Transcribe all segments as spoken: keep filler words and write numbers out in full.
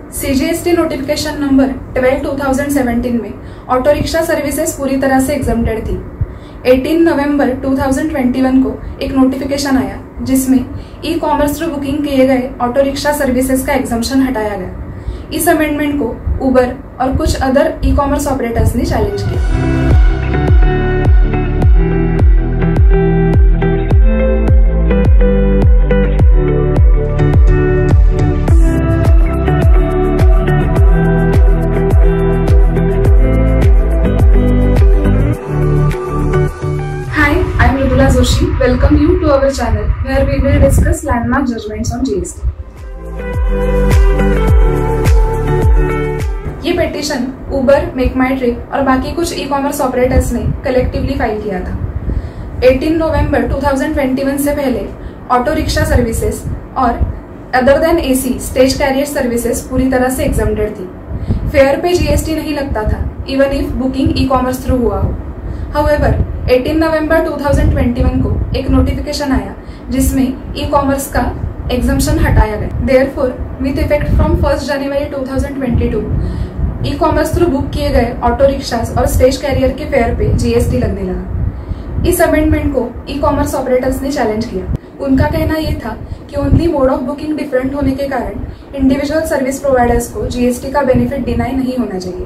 CGST notification number बारह दो हज़ार सत्रह में ऑटो रिक्शा सर्विसेज पूरी तरह से एग्जम्प्टेड थी। अठारह नवंबर दो हज़ार इक्कीस को एक नोटिफिकेशन आया जिसमें ई कॉमर्स थ्रू बुकिंग किए गए ऑटो रिक्शा सर्विसेज का एग्जम्पशन हटाया गया। इस अमेंडमेंट को उबर और कुछ अदर ई कॉमर्स ऑपरेटर्स ने चैलेंज किया। Joshi, welcome you to our channel where we will discuss landmark judgments on G S T. ये petition Uber, MakeMyTrip और बाकी कुछ ई कॉमर्स ऑपरेटर्स ने कलेक्टिवली फाइल किया था। अठारह नवंबर दो हज़ार इक्कीस से पहले ऑटो रिक्शा सर्विसेज और other than AC stage carrier services पूरी तरह से एग्जम्प्टेड थी। फेयर पे जीएसटी नहीं लगता था even if booking e commerce through हुआ हो। हाउएवर अठारह नवंबर दो हज़ार इक्कीस को एक नोटिफिकेशन आया जिसमें ई कॉमर्स का एग्जम्पशन हटाया गया। Therefore with effect from first जनवरी दो हज़ार बाईस ई कॉमर्स थ्रू बुक किए गए ऑटो रिक्शास और स्टेज कैरियर के फेयर पे जीएसटी लगने लगा। इस अमेंडमेंट को ई कॉमर्स ऑपरेटर्स ने चैलेंज किया। उनका कहना यह था कि only mode of booking different होने के कारण इंडिविजुअल सर्विस प्रोवाइडर्स को जीएसटी का बेनिफिट डिनाई नहीं होना चाहिए।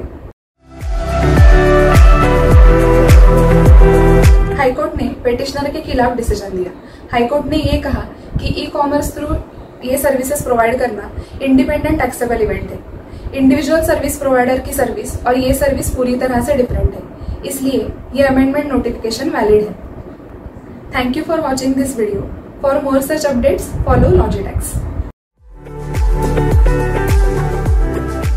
हाईकोर्ट ने पिटिशनर के खिलाफ डिसीजन दिया। हाईकोर्ट ने यह कहा कि ई कॉमर्स थ्रू ये सर्विसेज प्रोवाइड करना इंडिपेंडेंट टैक्सेबल इवेंट है। इंडिविजुअल सर्विस प्रोवाइडर की सर्विस और ये सर्विस पूरी तरह से डिफरेंट है, इसलिए ये अमेंडमेंट नोटिफिकेशन वैलिड है। Thank you for watching this video. For more such updates follow लॉजिटेक्स।